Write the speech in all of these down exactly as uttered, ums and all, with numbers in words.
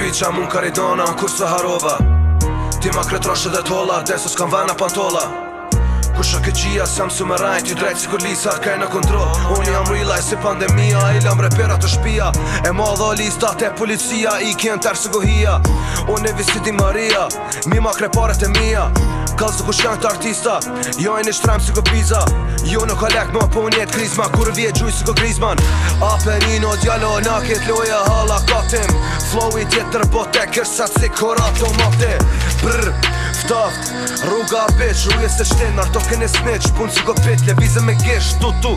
qa mun karidona kur së harova. Ti ma kretroshe dhe tolla, deso s'kan vana pantolla. Kusha ke qia, s'jam su me rajn, ty drejt si kur lisa kaj në kontrol. Unë jam relaj si pandemia, ilam repera të shpia. E ma dha listat e policia, i kjen tërë së gohia. Unë e visiti Maria, mi ma kreparet e mia. Kallë së kush janë të artista, jo e një shtrem si ko pizza. Jo në kolek ma po njetë krizma, kur vje gjuj si ko krizman. Apenino djallo, na ket loja hala katim. Flow i tjetër bote, kërsat si korato mate. Brr, ftaft, rruga bitch, ruje se shtin, arto kene snitch. Pun si ko pit, levize me gish, tu tu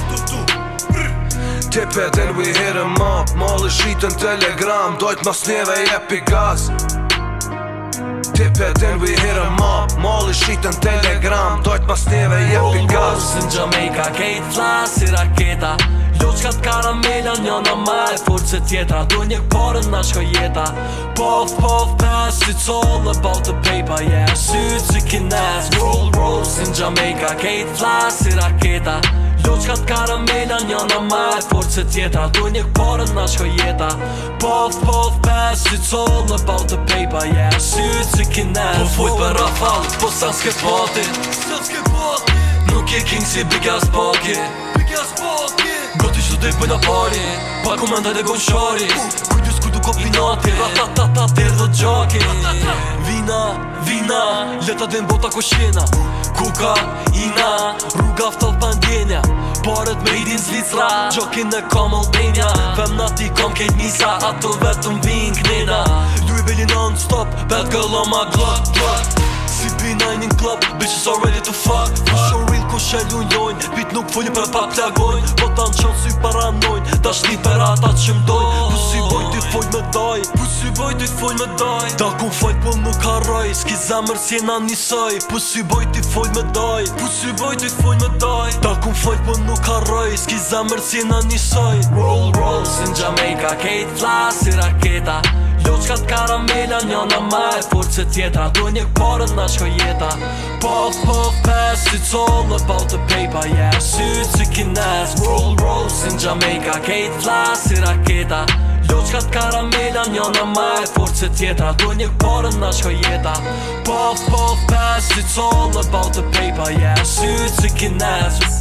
Tip it and we hit em up, mall i shritën telegram. Dojt mas njeve jepi gaz. Tip it and we hit em up, mall i shritën telegram. Dojt mas njeve jepi gaz. Roll rolls in Jamaica, kejt flas si raketa. Loqkat karamela njona ma e forë se tjetra. Do një parën na shko jeta. Puff, puff, pass, it's all about the paper, yeah. Syt si kines, roll rolls in Jamaica, kejt flas si raketa. Loqkat karamela njona ma e forë se tjetra. Do një parën na shko jeta. Puff, puff, pass, it's all about the paper, yeah. Syt si kines, po fujt për rafal, po sa s'ke pati. Nuk je king si Big Ass Paki. Goti që dhej pëjna pari, pa komenda dhe gon shari. Kujdus ku du kombinati, ratatata der dhe gjaki. Vina, vina, leta dhe mbota koshina. Kuka, ina, rruga ftall pandjenja. Paret me idin Zvicra, gjokin në kam Albania. Femna ti kam kejt nisa, ato vetëm vin knena. Louis Belli non-stop, bad girl on my glove, glove. Si B nine in club, bitches are ready to fuck. Fuck on real ku shelu njojnë, bit nuk folin për pa plagojnë. Po ta në qanë sy paranojnë, ta shni për ata që mdojnë. Pussy boy ti fojnë me daj, pussy boy ti fojnë me daj. Ta kun fajt po nuk harroj, s'ki zemër s'jena njësaj. Pussy boy ti fojnë me daj, pussy boy ti fojnë me daj. Ta kun fajt po nuk harroj, s'ki zemër s'jena njësaj. Roll rolls in Jamaica, kejt flas si raketa. Loqkat karamela njona ma e forë se tjetra. Do një parën na shko jeta. Puff, puff, pass, it's all about the paper, yeah. Syt si kines, roll rolls in Jamaica, kejt flas si raketa. Loqkat karamela njona ma e forë se tjetra. Do një parën na shko jeta. Puff, puff, pass, it's all about the paper, yeah. Syt si kines.